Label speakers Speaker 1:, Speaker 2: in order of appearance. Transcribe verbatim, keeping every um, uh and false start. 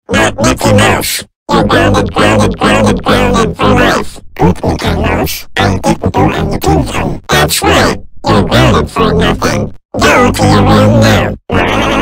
Speaker 1: Not Mickey Mouse. You're grounded, grounded, grounded, grounded for life. Good Mickey Mouse. Untippable and the kingdom. That's right. You're grounded for nothing. Go to your room now.